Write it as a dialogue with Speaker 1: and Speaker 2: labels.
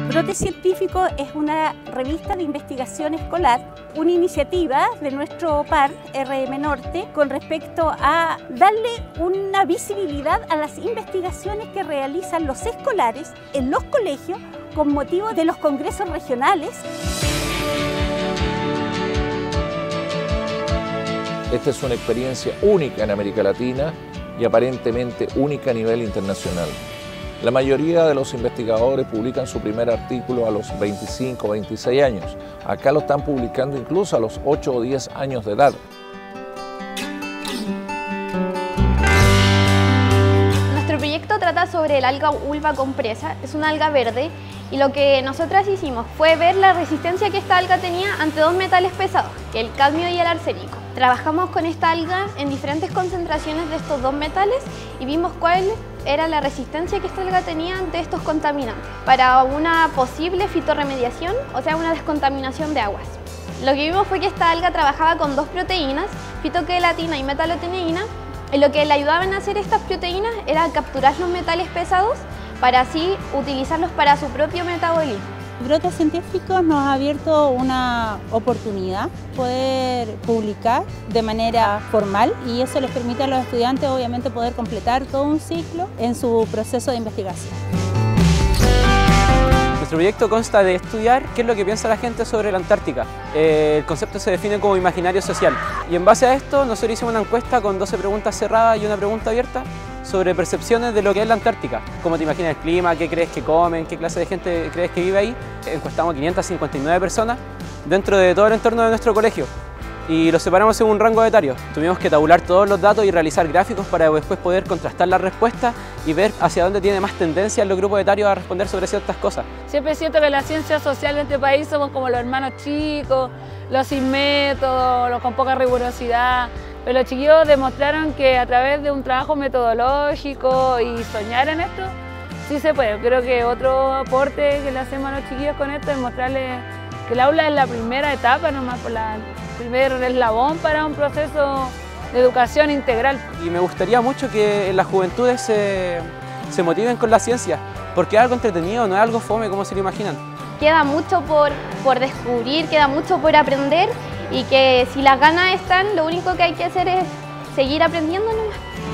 Speaker 1: Brote Científico es una revista de investigación escolar, una iniciativa de nuestro par RM Norte con respecto a darle una visibilidad a las investigaciones que realizan los escolares en los colegios con motivo de los congresos regionales.
Speaker 2: Esta es una experiencia única en América Latina y aparentemente única a nivel internacional. La mayoría de los investigadores publican su primer artículo a los 25 o 26 años. Acá lo están publicando incluso a los 8 o 10 años de edad.
Speaker 3: Nuestro proyecto trata sobre el alga ulva compresa. Es una alga verde y lo que nosotras hicimos fue ver la resistencia que esta alga tenía ante dos metales pesados, que el cadmio y el arsénico. Trabajamos con esta alga en diferentes concentraciones de estos dos metales y vimos cuál era la resistencia que esta alga tenía ante estos contaminantes para una posible fitorremediación, o sea, una descontaminación de aguas. Lo que vimos fue que esta alga trabajaba con dos proteínas, fitoquelatina y metaloteneína, y lo que le ayudaban a hacer estas proteínas era capturar los metales pesados para así utilizarlos para su propio metabolismo.
Speaker 4: Brote Científico nos ha abierto una oportunidad poder publicar de manera formal y eso les permite a los estudiantes obviamente poder completar todo un ciclo en su proceso de investigación.
Speaker 5: Nuestro proyecto consta de estudiar qué es lo que piensa la gente sobre la Antártica. El concepto se define como imaginario social y en base a esto nosotros hicimos una encuesta con 12 preguntas cerradas y una pregunta abierta sobre percepciones de lo que es la Antártica. ¿Cómo te imaginas el clima? ¿Qué crees que comen? ¿Qué clase de gente crees que vive ahí? Encuestamos a 559 personas dentro de todo el entorno de nuestro colegio y los separamos en un rango etario. Tuvimos que tabular todos los datos y realizar gráficos para después poder contrastar las respuestas y ver hacia dónde tiene más tendencia los grupos etarios a responder sobre ciertas cosas.
Speaker 6: Siempre siento que la ciencia social en este país somos como los hermanos chicos, los sin método, los con poca rigurosidad. Pero los chiquillos demostraron que a través de un trabajo metodológico y soñar en esto, sí se puede. Creo que otro aporte que le hacemos a los chiquillos con esto es mostrarles que el aula es la primera etapa, nomás por el primer eslabón para un proceso de educación integral.
Speaker 5: Y me gustaría mucho que las juventudes se motiven con la ciencia, porque es algo entretenido, no es algo fome como se lo imaginan.
Speaker 3: Queda mucho por descubrir, queda mucho por aprender y que si las ganas están, lo único que hay que hacer es seguir aprendiendo nomás.